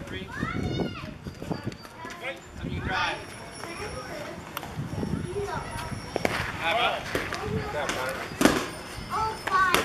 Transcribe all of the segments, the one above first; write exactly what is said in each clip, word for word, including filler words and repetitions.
three. Something you can drive. How about? Oh, five.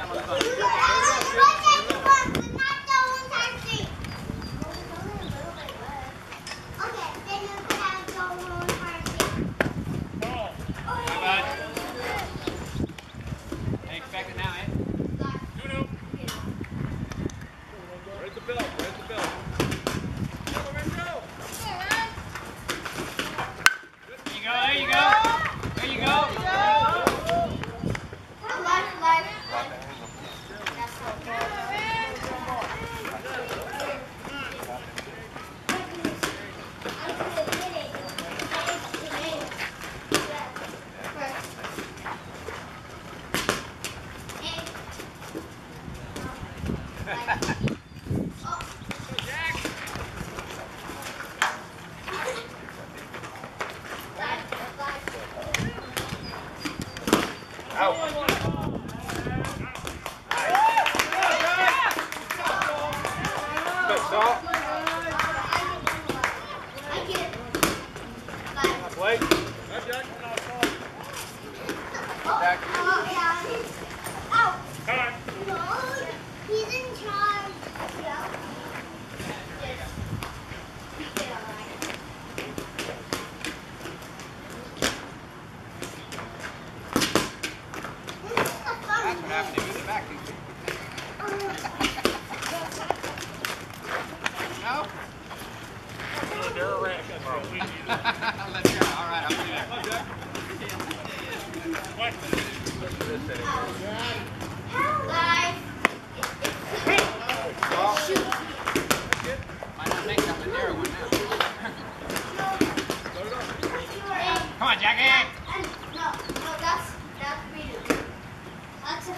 Come on, Jackie! No, no, that's, that's reading. That's a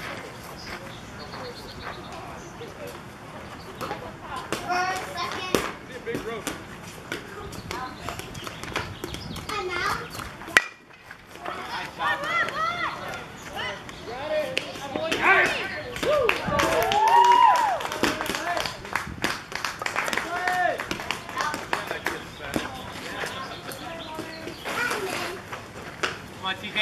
first, second. It's a big rope. And now? Nice job. Come on, T K.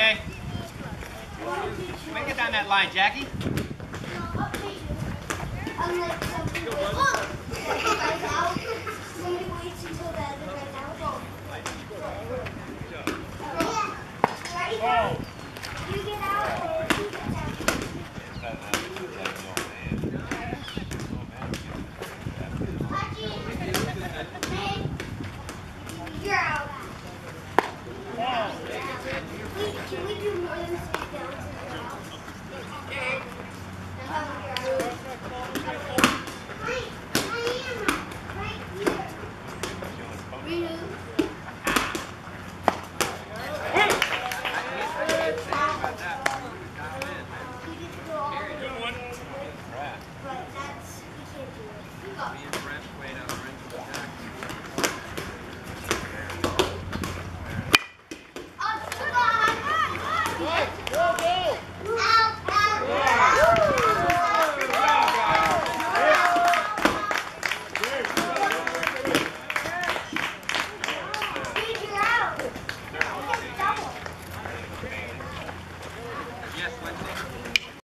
Make it down that line, Jackie. No, up to you. Unlike something. Oh!